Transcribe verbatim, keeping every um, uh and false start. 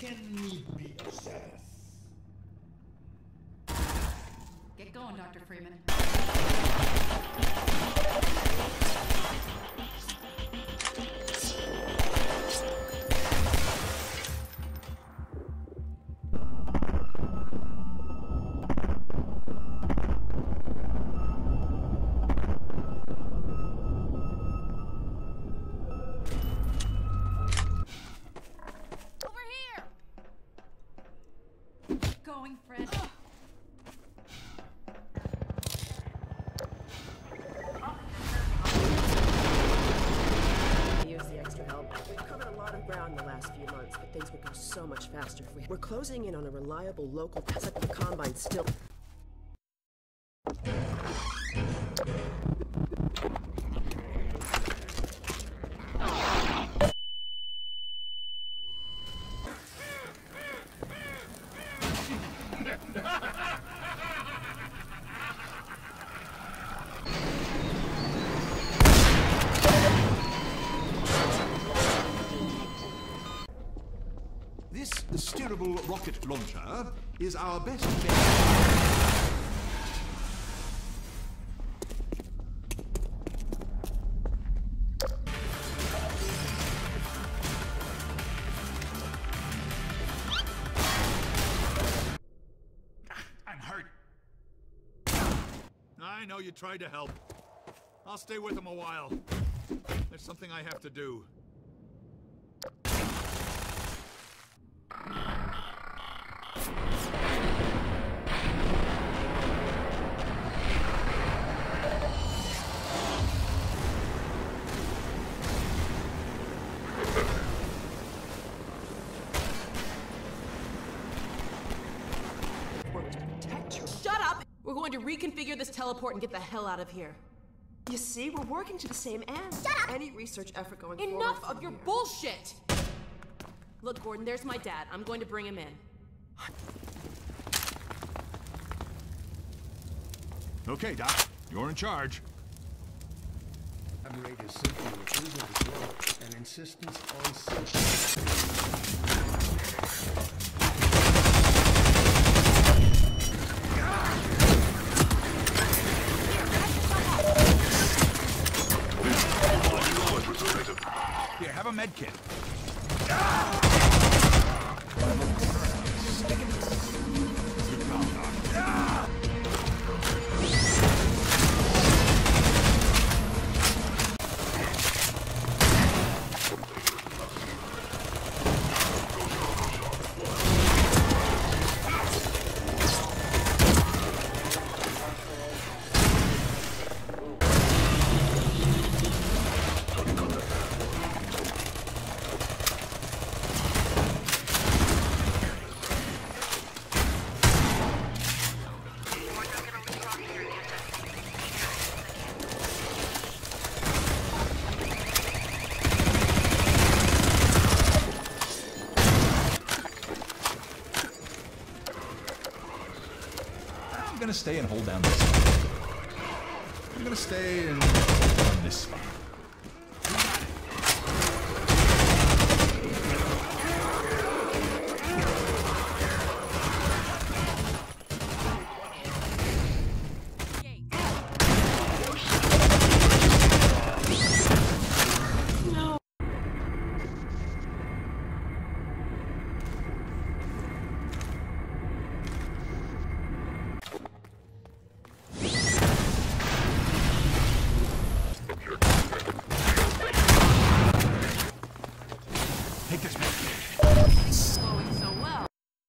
Can me be jealous? Get going, Doctor Freeman. Going, Fred. Use the extra help. We've covered a lot of ground in the last few months, but things would go so much faster if we... We're closing in on a reliable local... It's like the Combine still... This steerable rocket launcher is our best bet. I'm hurt. I know you tried to help. I'll stay with him a while. There's something I have to do. Shut up! We're going to reconfigure this teleport and get the hell out of here. You see, we're working to the same end. Shut up! Any research effort going forward. Enough of your bullshit! Look, Gordon, there's my dad. I'm going to bring him in. Okay, Doc. You're in charge. Rate is simply a refusal to grow, an insistence on safety. Here, have a med kit. I'm gonna stay and hold down this. I'm gonna stay and hold down this spot.